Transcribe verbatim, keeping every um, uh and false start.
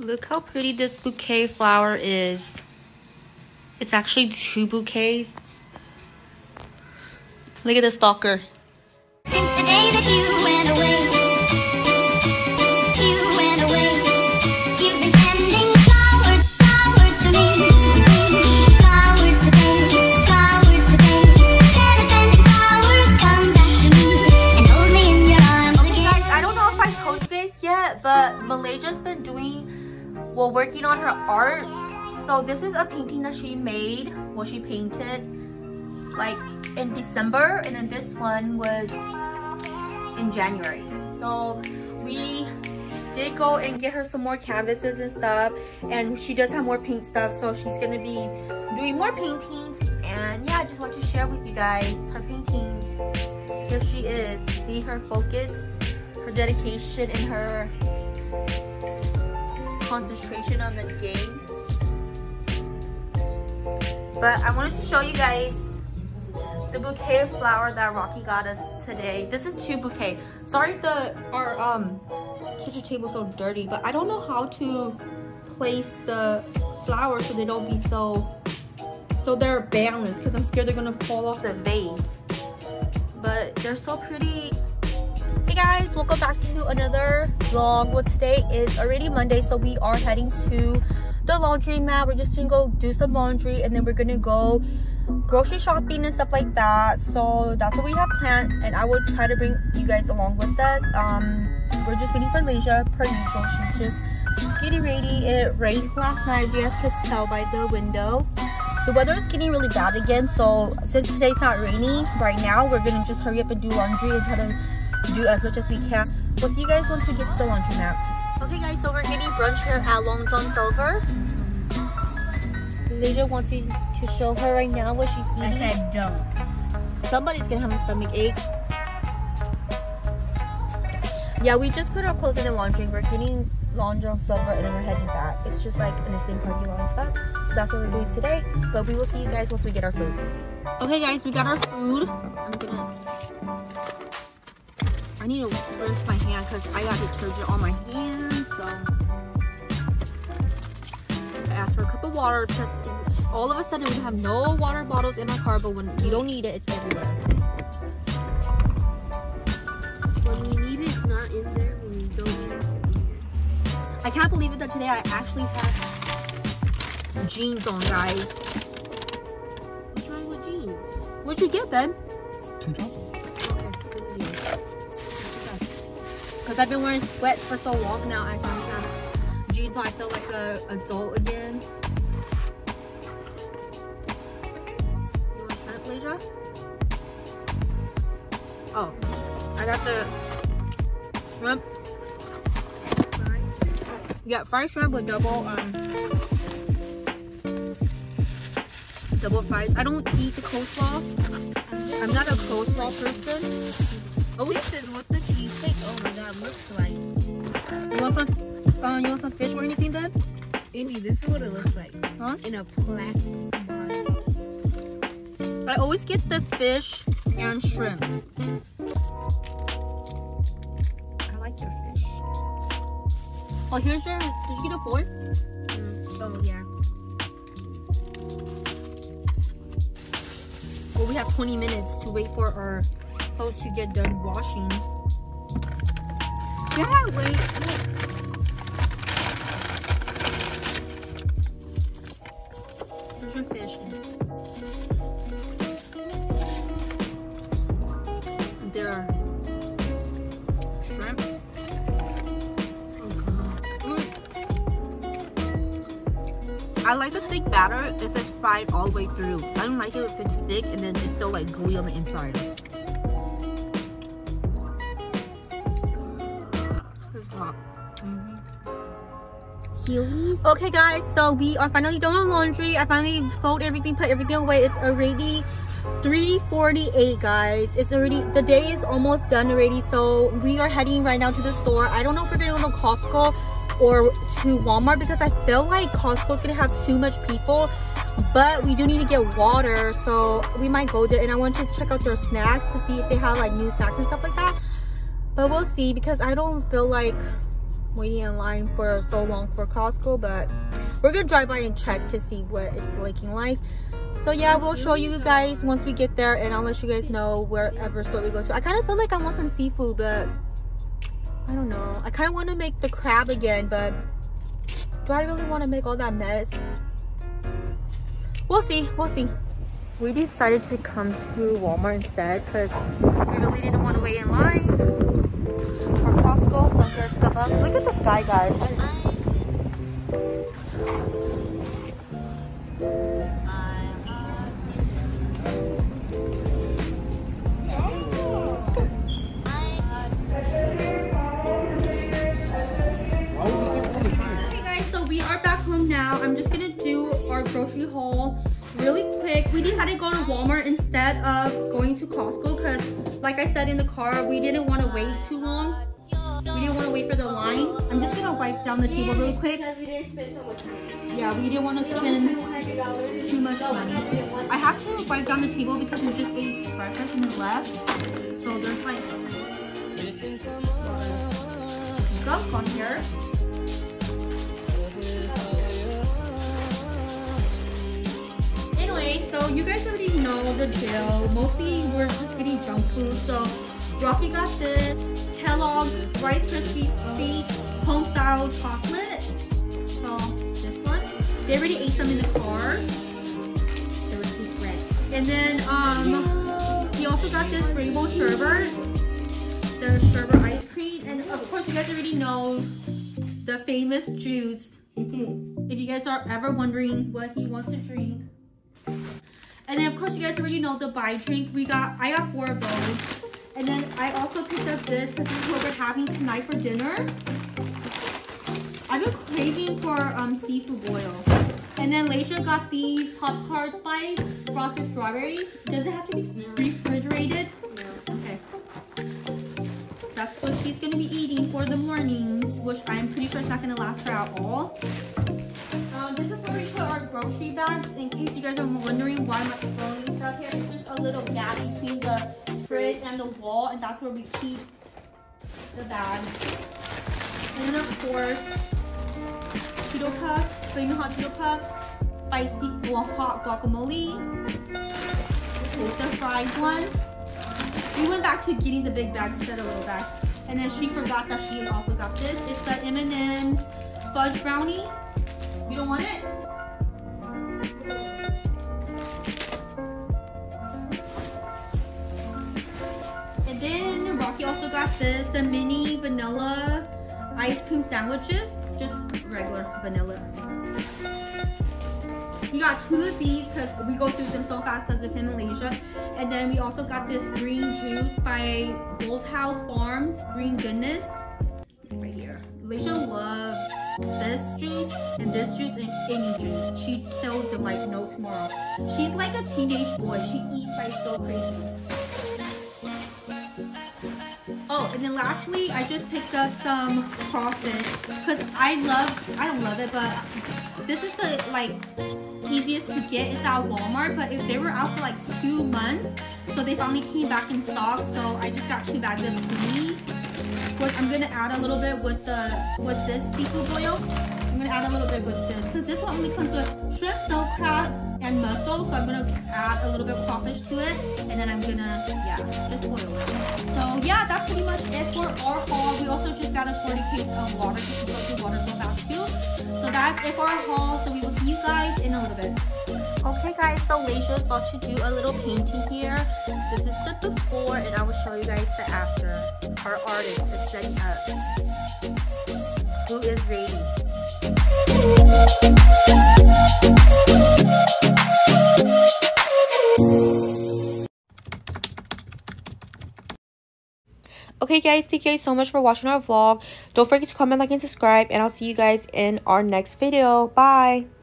Look how pretty this bouquet flower is. It's actually two bouquets. Look at the stalker. Since the day that you went away, you went away. You've been sending flowers, flowers to me. Flowers today, flowers today. Instead of sending flowers, come back to me and hold me in your arms again. Guys, I don't know if I posted this yet, but Lasia's been doing, well, working on her art. So this is a painting that she made, well, she painted like in December, and then this one was in January. So we did go and get her some more canvases and stuff, and she does have more paint stuff, so she's gonna be doing more paintings. And yeah, I just want to share with you guys her paintings. Here she is. See her focus, her dedication, and her concentration on the game. But I wanted to show you guys the bouquet of flower that Rocky got us today. This is two bouquets. Sorry the our um kitchen table is so dirty, but I don't know how to place the flowers so they don't be so so they're balanced, because I'm scared they're gonna fall off the vase. But they're so pretty. Hey guys, welcome back to another vlog. Well, today is already Monday, so we are heading to the laundromat. We're just gonna go do some laundry, and then we're gonna go grocery shopping and stuff like that. So that's what we have planned, and I will try to bring you guys along with us. Um we're just waiting for Lasia per usual. She's just getting ready. It rained last night, as you guys could tell by the window. The weather is getting really bad again, so since today's not raining right now, we're gonna just hurry up and do laundry and try to do as much as we can. We'll see you guys once we get to the laundromat. Okay guys, so we're getting brunch here at Long John Silver. Lasia wants you to show her right now what she's eating. I said don't. Somebody's gonna have a stomach ache. Yeah, we just put our clothes in the laundry. We're getting Long John Silver, and then we're heading back. It's just like in the same parking lot and stuff. So that's what we're doing today. But we will see you guys once we get our food. Okay guys, we got our food. I'm gonna... I need to rinse my hand because I got detergent on my hands. So I asked for a cup of water because all of a sudden we have no water bottles in our car, but when you don't need it, it's everywhere. When you need it, it's not in there. When you don't need it, it's in there. I can't believe it that today I actually have jeans on, guys. What's wrong with jeans? What'd you get, Ben? Too tall. Because I've been wearing sweats for so long now, I finally have jeans on. I feel like a adult again. You want shrimp, Lasia? Oh, I got the shrimp. Yeah, fried shrimp with double um double fries. I don't eat the coleslaw. I'm not a coleslaw person. Oh, this is what the cheesecake, oh my god, looks like. You want some, uh, you want some fish or anything, then? Amy, this is what it looks like. Huh? In a plastic bottle. I always get the fish and shrimp. I like your fish. Oh, here's your, did you get a fork? Mm, oh, yeah. Well, we have twenty minutes to wait for our clothes to get done washing. Yeah, wait, wait. Here's your fish. There. Shrimp. Oh, mm. I like the steak batter if it's fried all the way through. I don't like it if it's thick and then it's still like gooey on the inside. Heelys? Okay guys, so we are finally done with laundry. I finally folded everything, put everything away. It's already three forty-eight, guys. It's already, the day is almost done already. So we are heading right now to the store. I don't know if we're gonna go to Costco or to Walmart because I feel like Costco's gonna have too much people. But we do need to get water, so we might go there. And I want to check out their snacks to see if they have like new snacks and stuff like that. But we'll see, because I don't feel like waiting in line for so long for Costco, but we're gonna drive by and check to see what it's looking like. So yeah, we'll show you guys once we get there, and I'll let you guys know wherever store we go to. I kind of feel like I want some seafood, but I don't know. I kind of want to make the crab again, but do I really want to make all that mess? We'll see, we'll see. We decided to come to Walmart instead because we really didn't want to wait in line for Costco. So here's Starbucks. Look at the sky, guys. Now I'm just gonna do our grocery haul really quick. We decided to go to Walmart instead of going to Costco because, like I said in the car, we didn't want to wait too long. We didn't want to wait for the line. I'm just gonna wipe down the table really quick. Because we didn't spend so much money. Yeah, we didn't want to spend too much money. I have to wipe down the table because we just ate breakfast and it left. So there's like gunk on here. Anyway, so you guys already know the drill. Mostly we're just getting junk food. So Rocky got this Kellogg's Rice Krispies Treat home style chocolate. So this one. They already ate some in the car. The receipt's red. And then um he also got this rainbow sherbet. The sherbet ice cream. And of course you guys already know the famous juice. If you guys are ever wondering what he wants to drink. And then of course you guys already know the buy drink. We got I got four of those. And then I also picked up this because this is what we're having tonight for dinner. I've been craving for um seafood boil. And then Lasia got these Pop Tarts by frosted strawberry. Does it have to be refrigerated? No. Okay. That's what she's gonna be eating for the mornings, which I'm pretty sure it's not gonna last her at all. Um, this is where we put our grocery bags, in case you guys are wondering why I'm throwing stuff here. It's just a little gap between the fridge and the wall, and that's where we keep the bags. And then of course, Cheeto Puffs, flaming hot Cheeto Puffs, spicy or hot guacamole. Here's the fried one. We went back to getting the big bag instead of little bag. And then she forgot that she also got this. It's the M and M's fudge brownie. You don't want it? And then Rocky also got this, the mini vanilla ice cream sandwiches. Just regular vanilla. We got two of these because we go through them so fast because of him and Lasia. And then we also got this green juice by Old House Farms, Green Goodness. Right here. Lasia loves this juice and this juice and any juice. She kills them like no tomorrow. She's like a teenage boy. She eats like so crazy. Oh, and then lastly, I just picked up some crawfish because I love, I don't love it, but this is the like easiest to get. It's at Walmart, but if they were out for like two months, so they finally came back in stock. So I just got two bags of these, which I'm gonna add a little bit with the with this seafood boil. I'm gonna add a little bit with this because this one only comes with shrimp, snow crab, and mussel. So I'm gonna add a little bit of crawfish to it, and then I'm gonna yeah just boil it. So yeah, that's pretty much it for our haul. We also just got a forty case of water because we go through water so fast too. So that's it for our haul. So we will see you guys in a little bit. Okay guys, so Lasia is about to do a little painting here. This is the before and I will show you guys the after. Our artist is setting up. Who is ready? Okay guys, thank you guys so much for watching our vlog. Don't forget to comment, like, and subscribe, and I'll see you guys in our next video. Bye!